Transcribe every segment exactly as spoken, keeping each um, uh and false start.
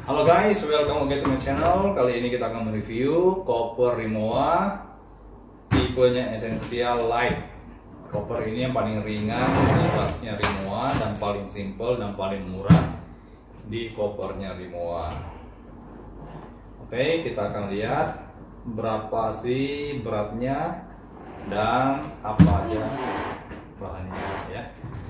Halo guys, welcome back to my channel. Kali ini kita akan mereview Copper Rimowa tipenya Essential Light. Copper ini yang paling ringan di kelasnya Rimowa dan paling simple dan paling murah di Coppernya Rimowa. Oke, kita akan lihat berapa sih beratnya dan apa aja bahannya ya.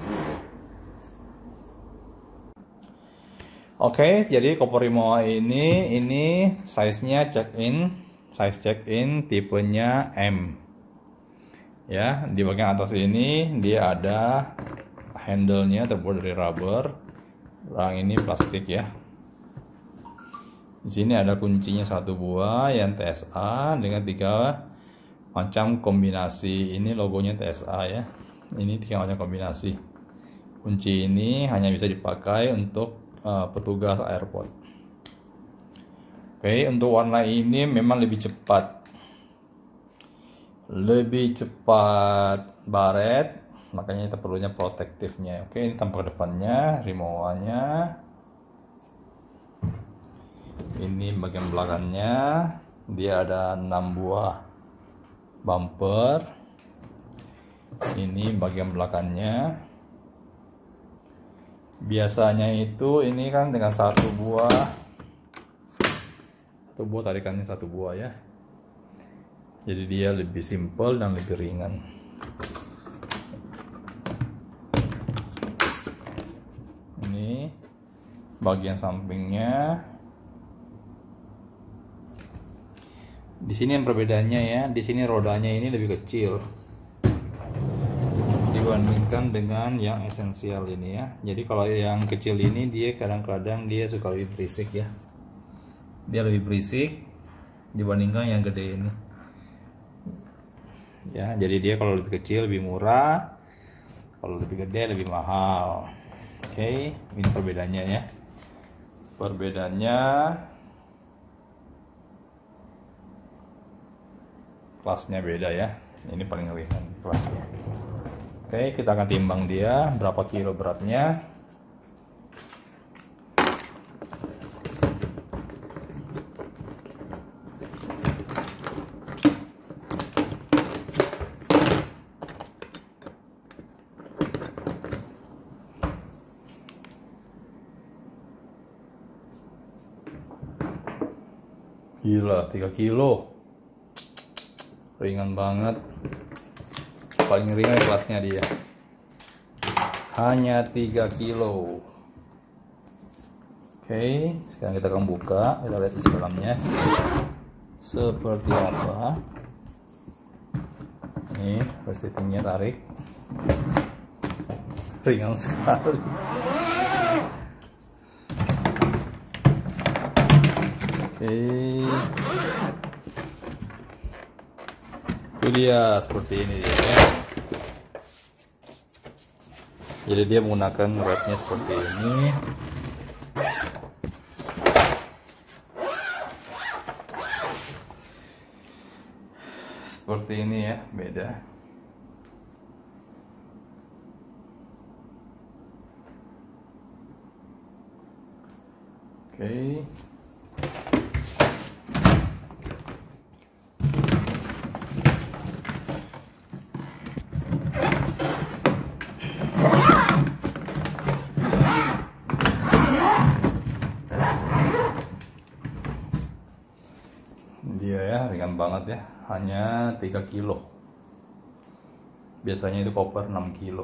Oke, jadi Copper Rimowa ini ini size-nya check-in, size check-in tipenya M. Ya, di bagian atas ini dia ada handle-nya terbuat dari rubber. Yang ini plastik ya. Di sini ada kuncinya satu buah yang T S A dengan tiga macam kombinasi. Ini logonya T S A ya. Ini tiga macam kombinasi. Kunci ini hanya bisa dipakai untuk Uh, petugas airport. Oke, untuk warna ini memang lebih cepat, lebih cepat baret, makanya kita perlunya protektifnya. Oke, ini tampak depannya, Rimowanya. Ini bagian belakangnya, dia ada enam buah bumper. Ini bagian belakangnya. Biasanya itu ini kan dengan satu buah satu buah tarikannya satu buah ya, jadi dia lebih simpel dan lebih ringan. Ini bagian sampingnya. Di sini yang perbedaannya ya, di sini rodanya ini lebih kecil dibandingkan dengan yang esensial ini ya. Jadi kalau yang kecil ini dia kadang-kadang dia suka lebih berisik ya. Dia lebih berisik dibandingkan yang gede ini. Ya, jadi dia kalau lebih kecil lebih murah, kalau lebih gede lebih mahal. Oke, ini perbedaannya ya. Perbedaannya kelasnya beda ya. Ini paling ringan kelasnya. Oke, kita akan timbang dia berapa kilo beratnya. Gila, tiga kilo. Ringan banget. Paling ringan kelasnya dia hanya tiga kilo. Oke, sekarang kita akan buka, kita lihat isi dalamnya seperti apa. Ini resletingnya, tarik, ringan sekali. Oke, itu dia seperti ini ya. Jadi dia menggunakan wrapnya seperti ini. Seperti ini ya, beda. Oke. Dia ya ringan banget ya, hanya tiga kilo. Biasanya itu Copper enam kilo.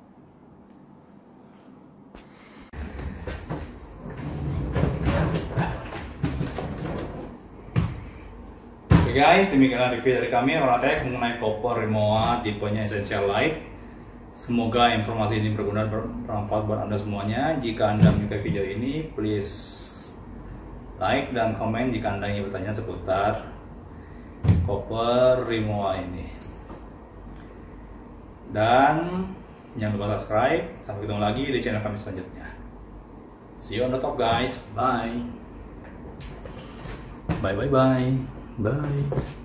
Oke guys, demikianlah review dari kami Ronatek mengenai Copper Rimowa tipenya Essential Light. Semoga informasi ini berguna dan bermanfaat buat Anda semuanya. Jika Anda menyukai video ini, please like dan komen jika Anda ingin bertanya seputar Copper Rimowa ini. Dan jangan lupa subscribe. Sampai ketemu lagi di channel kami selanjutnya. See you on the top guys. Bye. Bye bye bye. Bye.